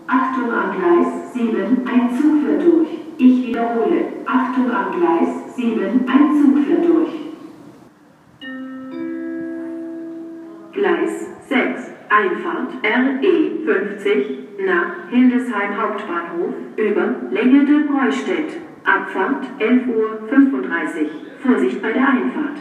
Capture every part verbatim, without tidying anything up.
Achtung am Gleis sieben, ein Zug fährt durch. Ich wiederhole. Achtung am Gleis sieben, ein Zug fährt durch. Gleis sechs, Einfahrt R E fünfzig nach Hildesheim Hauptbahnhof über Länge de Breustedt. Abfahrt elf Uhr fünfunddreißig. Vorsicht bei der Einfahrt.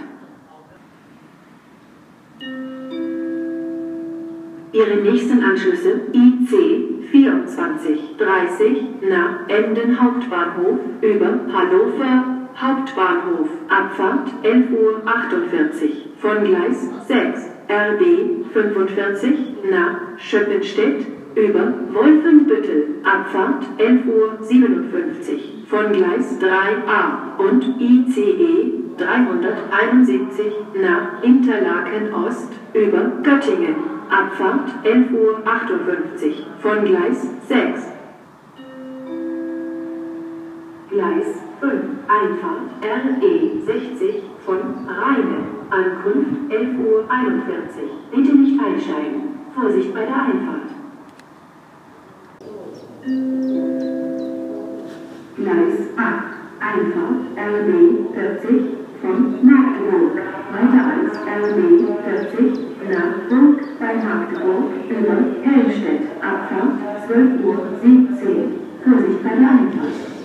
Ihre nächsten Anschlüsse I C vierundzwanzig dreißig nach Emden Hauptbahnhof über Hannover Hauptbahnhof. Abfahrt elf Uhr achtundvierzig. Von Gleis sechs R B fünfundvierzig nach Schöppenstedt über Wolfenbüttel. Abfahrt elf Uhr siebenundfünfzig. Von Gleis drei A und I C E dreihunderteinundsiebzig nach Interlaken Ost über Göttingen. Abfahrt elf Uhr achtundfünfzig. Von Gleis sechs. Gleis fünf. Einfahrt R E sechzig von Rheine. Ankunft elf Uhr einundvierzig. Bitte nicht einsteigen. Vorsicht bei der Einfahrt. Gleis acht. Einfahrt R B vierzig von Magdeburg. Weiter als R B vierzig nach Burg bei Magdeburg über Helmstedt. Abfahrt zwölf Uhr siebzehn. Vorsicht bei der Einfahrt.